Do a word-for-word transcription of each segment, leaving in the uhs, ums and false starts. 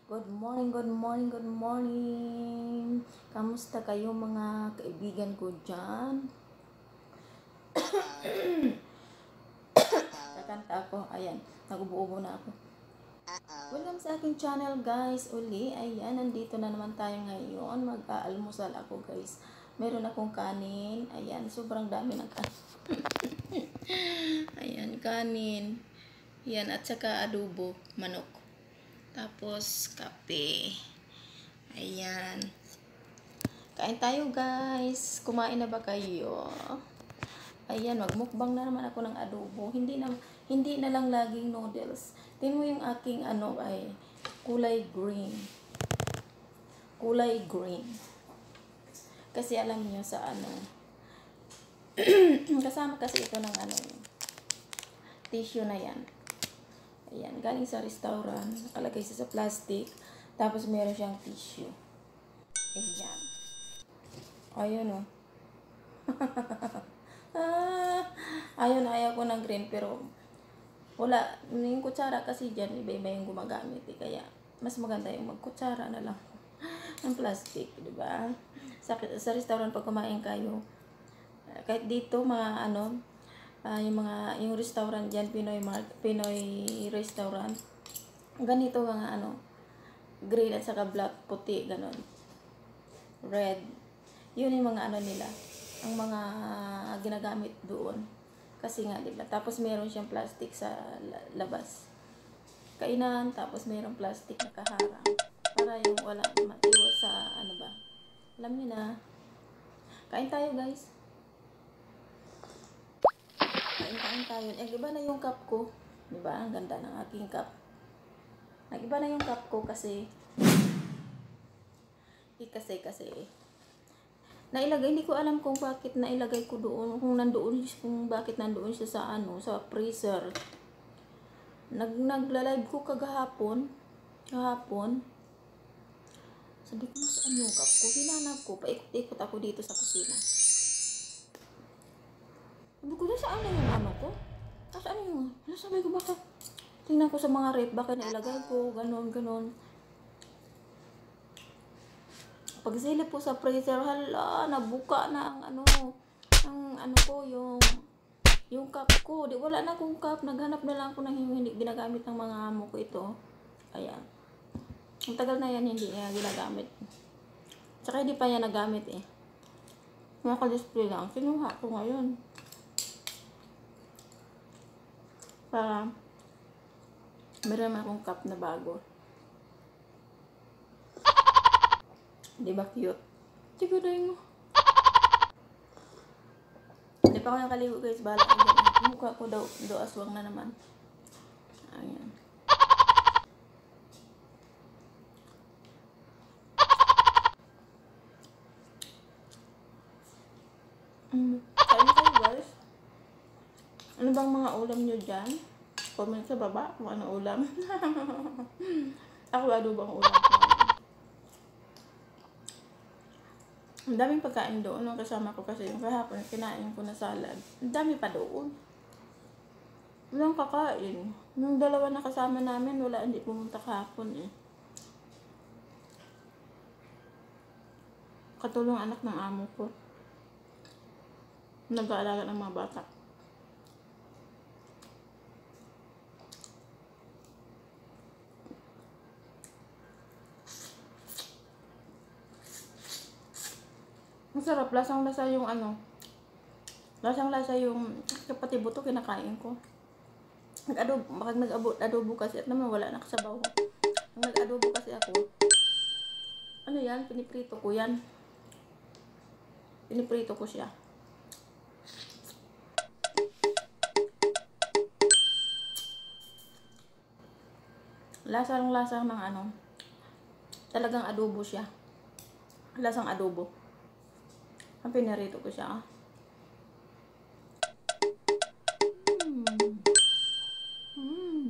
Good morning, good morning, good morning. Kamusta kayo mga kaibigan ko dyan? Kakanta ako. Ayan, nagubuubo na ako. Welcome sa aking channel guys. Uli, ayan, nandito na naman tayo ngayon. Mag-aalmusal ako guys. Meron akong kanin. Ayan, sobrang dami ng kanin. Ayan, kanin. Ayan, at saka adobo, manok. Tapos, kape. Ayan. Kain tayo, guys. Kumain na ba kayo? Ayan, magmukbang na naman ako ng adobo. Hindi na, hindi na lang laging noodles. Tingnan mo yung aking, ano, ay, kulay green. Kulay green. Kasi alam niyo sa, ano, kasama kasi ito ng, ano, tissue na yan. Ayan, galing sa restaurant. Nakalagay siya sa plastic. Tapos meron siyang tissue. Ayan. Ayun o. ah, ayun, ayaw ko ng green. Pero wala. Yung kutsara kasi dyan, iba-iba yung gumagamit. Eh. Kaya mas maganda yung magkutsara na lang. Ng plastic, di ba? Sa, sa restaurant pag kumain kayo, kahit dito mga ano, Uh, yung mga yung restaurant diyan, Pinoy Mart, Pinoy restaurant. Ganito mga ano, green at saka black, puti, ganon. Red. Yun yung mga ano nila, ang mga ginagamit doon. Kasi nga, di ba? Tapos meron siyang plastic sa labas. Kainan, tapos merong plastic na kaharang. Para yung wala maiwas sa ano ba. Alam niyo na. Kain tayo, guys. Kain-kain tayo. Eh, iba na yung cup ko. Diba? Ang ganda ng aking cup. Nag-iba na yung cup ko kasi eh, kasi kasi nailagay, hindi ko alam kung bakit nailagay ko doon, kung nandoon, kung bakit nandoon siya sa ano, sa freezer. Nag nagla-live ko kagahapon. Kahapon. Sabi ko, saan yung cup ko? Hinanap ko. Paikot-ikot ako dito sa kusina. Sabi ko, saan na yung ano ko? Saan yung, sabi ko, baka tingnan ko sa mga rep, baka nailagay ko, ganon, ganon. Pagsilip po sa freezer, hala, nabuka na ang ano, ang ano ko, yung, yung cup ko. Di, wala na akong cup, naghanap na lang ako ng hindi ginagamit ng mga amo ko ito. Ayan. Ang tagal na yan, hindi niya ginagamit. Tsaka hindi pa yan nagamit eh. Naka-display lang. Kinuha ko ngayon. Para meron akong cup na bago. Di ba cute? Sige na yun. Hindi pa ako nakaligo guys. Bahala ko dyan. Mukha ko daw, daw aswang na naman. Ayan. Mm. Kain kayo guys. Ano bang mga ulam nyo dyan? Comment sa baba kung ano ulam. Ako adobo ang ulam ko. Ang daming pagkain doon nung kasama ko kasi yung kahapon kinain ko na salad. Ang dami pa doon. Walang kakain. Yung dalawa na kasama namin, wala, hindi pumunta kahapon eh. Katulong anak ng amo ko. Nag-aalaga ng mga bata. Masarap, lasang lasa yung ano, lasang lasa yung kapati buto kinakain ko. Nag-adobo, bakit nag-adobo kasi at naman wala na kasabaw. Ang nag-adobo kasi ako, ano yan, piniprito ko yan. Piniprito ko siya. Lasang-lasang ng ano, talagang adobo siya. Lasang adobo. Ang pinarito ko siya. Mm. Mm.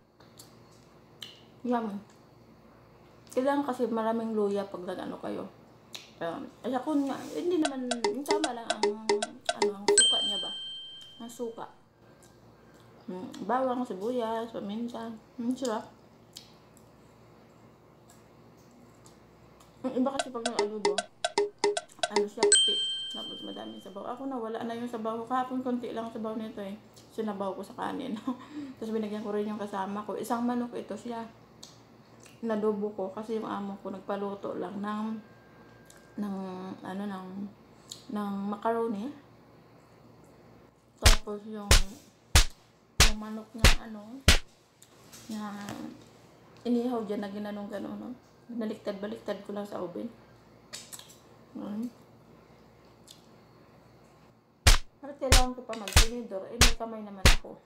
Yum. Kailangan kasi maraming luya pag nag-ano kayo. Um, Kaya kung hindi naman, yung tama lang ang, ano, ang suka niya ba? Ang suka. Mm. Bawang, sibuyas, paminsan. Mm, sarap. Yung iba kasi pag nag-adobo, ano siya, puti. Tapos madaming sabaw. Ako na, wala na yung sabaw. Kahapon konti lang sabaw nito eh. Sinabaw ko sa kanin. Tapos binigyan ko rin yung kasama ko. Isang manok ito siya. Nadobo ko kasi yung amo ko nagpaluto lang ng ng ano ng ng macaroni. Tapos yung yung manok na ano na inihaw dyan na ginanong gano'n, no? Baliktad-baliktad ko lang sa oven. Hmm. Pero kailangan ko pa mag-tinidor. Eh, may kamay naman ako.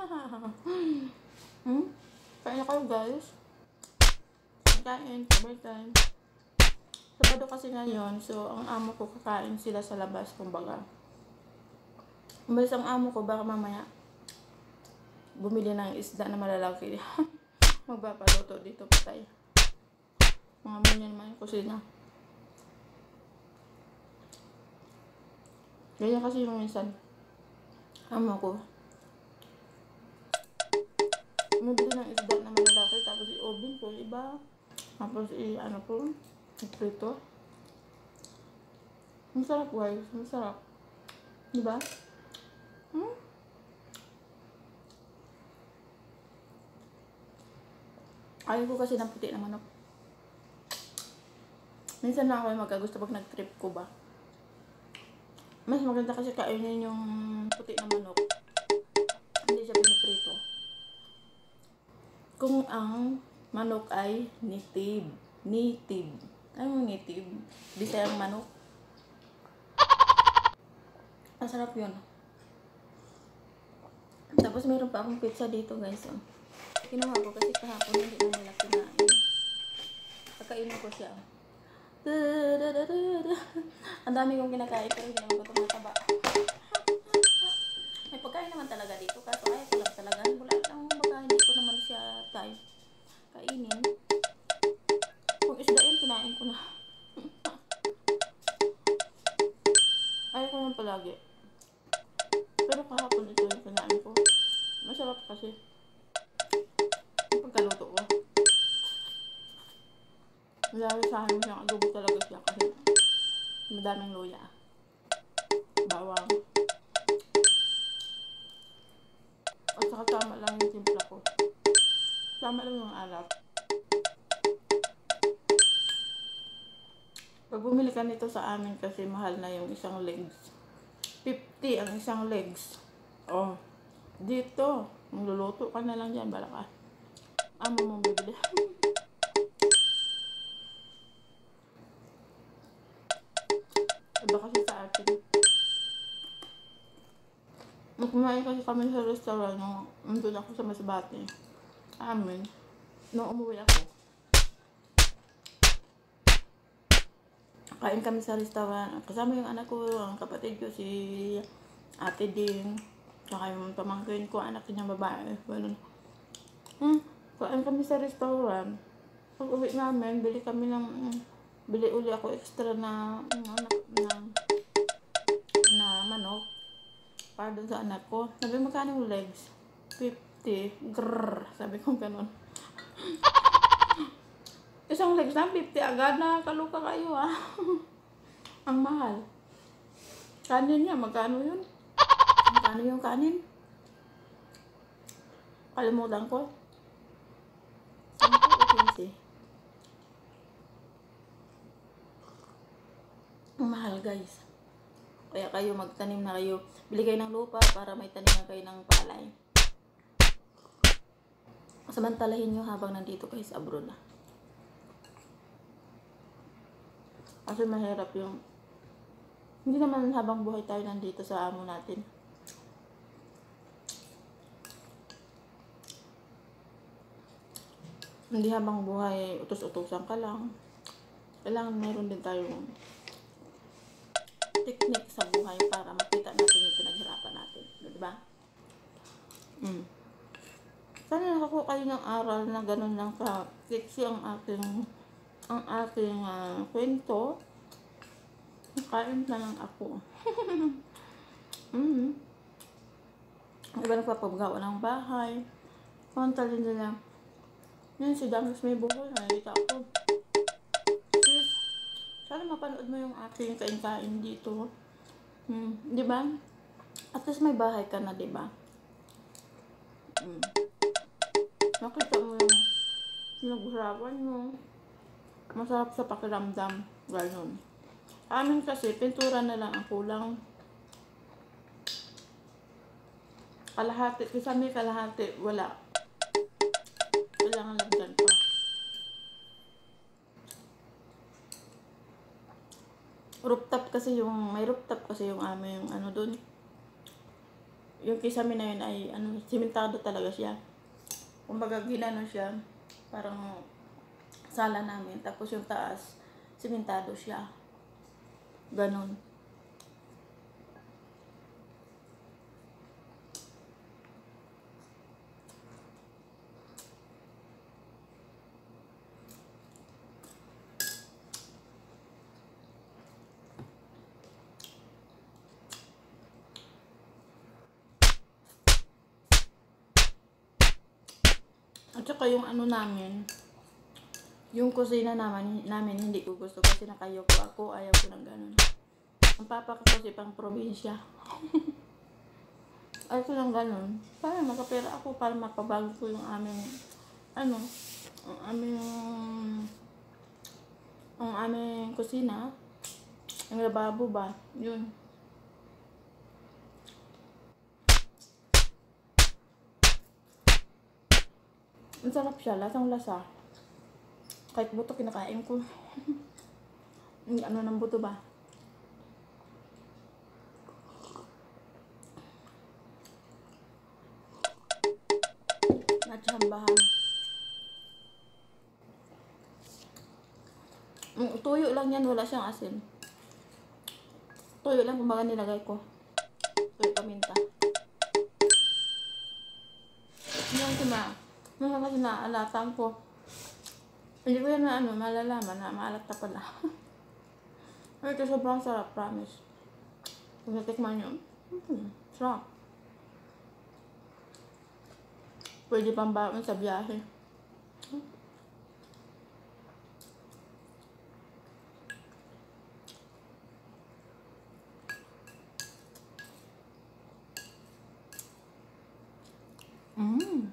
Hmm? Kain na kayo, guys. Kain, sabay time. Sabado kasi ngayon, so ang amo ko kakain sila sa labas, kumbaga. Umalis ang amo ko, baka mamaya bumili ng isda na malalaki. Magpapaluto dito patay. Mga mo niya naman yung kusina. Ganyan kasi yung minsan. Amo ko. Mabili ng isda na malalaki, tapos i-oven ko, iba. Tapos i-ano po, i-prito. Masarap guys, masarap. Diba? Hmm? Ayaw ko kasi ng puti na manok. Minsan na ako yung magkagusto pag nag-trip ko ba. Mas maganda kasi kainin yung puti na manok. Hindi siya piniprito. Kung ang manok ay native. Native. Ano yung native? Bisayang manok. Masarap yun. Tapos meron pa akong pizza dito guys. Oh. Kinuha ko kasi kahapon hindi na nila kinain. Kakainin ko siya. Ang dami kong kinakain pero hindi naman ko tumataba. May pagkain naman talaga dito kaso ayaw ko lang talaga. Wala lang baga hindi ko naman siya tayo kainin. Kung isda yun kinain ko na. Ayaw ko lang palagi. Pero kahapon ito yung kinain ko. Masarap kasi. Pagkaluto ko. Lalo sa akin siyang adobo talaga siya kasi madaming luya. Bawang. At saka tama lang yung timpla ko. Tama lang yung alat. Pag bumili ka nito sa amin kasi mahal na yung isang legs. fifty ang isang legs. Oh. Dito. Magluluto ka na lang dyan. Bala ka. Amo mong bibili. Iba kasi sa atin. Kumain kasi kami sa restaurant nung nandun ako sa Masbate. Amin. Nung umuwi ako. Kain kami sa restaurant. Kasama yung anak ko, ang kapatid ko, si Ate Ding. Saka yung pamangkin ko, anak niya babae. Ganun. Hmm. Kain kami sa restaurant. Pag uwi namin, bili kami ng... Bili uli ako extra na... na, na, na manok. Para dun sa anak ko. Sabi, magkano yung legs? fifty. Grrr. Sabi ko ganun. Isang legs na fifty agad na kaluka kayo ah. Ang mahal. Kanin niya, magkano yun? Magkano yung kanin? Kalimutan ko. quince. Ang mahal guys. Kaya kayo magtanim na kayo. Bili kayo ng lupa para may tanim na kayo ng palay. Samantalahin nyo habang nandito kayo sa abroad na. Kasi mahirap yung hindi naman habang buhay tayo nandito sa amo natin. Hindi habang buhay utos-utosan ka lang. Kailangan meron din tayong technique sa buhay para makita natin yung pinaghirapan natin. Diba? Mm. Sana nakakuha kayo ng aral na ganun lang ka fix ang aking ang aking uh, kwento. Kain na lang ako. mm. Iba nagpapagawa ng bahay. Kontalin nila. Yan si Damas may buhay. Nakita ko. Sis, Sana mapanood mo yung aking kain-kain dito. Hmm, di ba? At least may bahay ka na, di ba? Hmm. Nakita mo yung pinaghirapan mo. Masarap sa pakiramdam. Ganon. Amin kasi, pintura na lang ang kulang. Kalahati. Kasi may kalahati, wala. Kailangan lagyan pa. Rooftop kasi yung, may rooftop kasi yung amin yung ano dun. Yung kisame na yun ay, ano, simentado talaga siya. Kumbaga, ginano siya, parang sala namin. Tapos yung taas, simentado siya. Ganon. At saka yung ano namin, yung kusina naman, namin hindi ko gusto kasi nakayoko ako, ayaw ko ng ganun. Ang papa ko kasi pang probinsya. Ayaw ko ng ganun. Para makapera ako, para mapabago ko yung aming, ano, ang aming, ang aming kusina, yung lababo ba, yun. Ang sarap siya, lasang lasa. Kahit buto kinakain ko. Ano ng buto ba? Natsambahan. Tuyo lang yan, wala siyang asin. Tuyo lang kumbaga nilagay ko. Tuyo paminta. Yan sima. Ngayon kasi naalatan ko. Hindi ko yan na ano, malalaman na maalata pala. Ay, ito sobrang sarap, promise. Kung natikman nyo, hmm, sarap. Pwede pang baon sa biyahe. Mmm.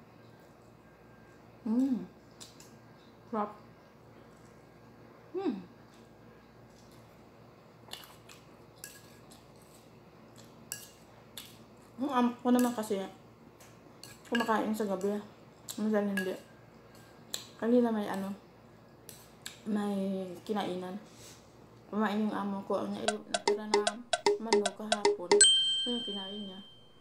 Mmm. Sarap. Mmm. Ang amp ko naman kasi kumakain sa gabi. Minsan hindi. Kanina may ano, may kinainan. Kumain yung amo ko. Ang natira na manok kahapon. Yung kinain niya.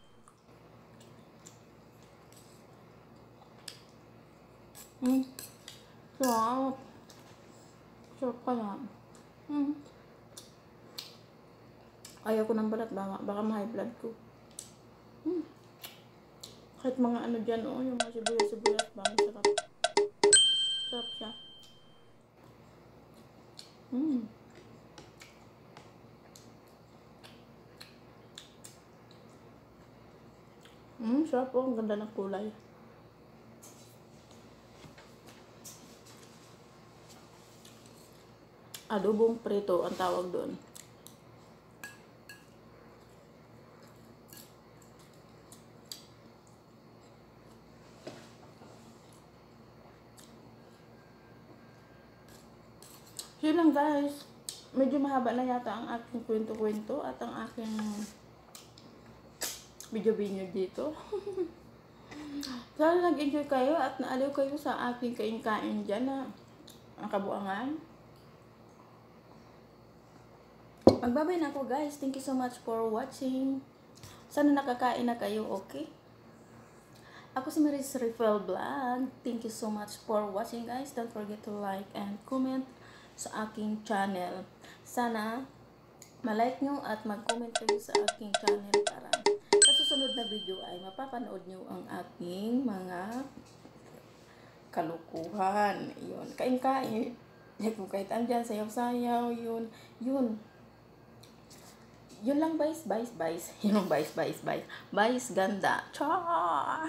Hmm. Sarap. Sarap kaya. Hmm. Ayaw ko ng balat. Baka, baka ma-high blood ko. Hmm. Kahit mga ano dyan, oh, yung mga sibuyas-sibuyas ba, sarap. Sarap siya. Hmm. Hmm, sarap po. Ang ganda ng kulay. Adobong prito ang tawag doon. Yun lang guys. Medyo mahaba na yata ang aking kwento-kwento at ang aking video-video dito. Sana nag-enjoy kayo at naaliw kayo sa aking kain-kain dyan na ang kabuangan. Magbabay na ako guys. Thank you so much for watching. Sana nakakain na kayo, okay? Ako si Maris Rifel Vlog. Thank you so much for watching guys. Don't forget to like and comment sa aking channel. Sana malike nyo at mag-comment kayo sa aking channel para sa susunod na video ay mapapanood nyo ang aking mga kalukuhan. Yun. Kain-kain. Kung kahit andyan, sayaw-sayaw, yun. Yun. Yun lang, guys, guys, guys. Yun lang, guys, guys, guys. Guys, ganda. Char!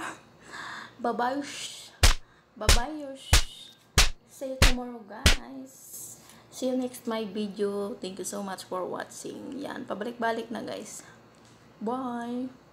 Bye-bye. Bye-bye. See you tomorrow, guys. See you next my video. Thank you so much for watching. Yan, pabalik-balik na guys. Bye!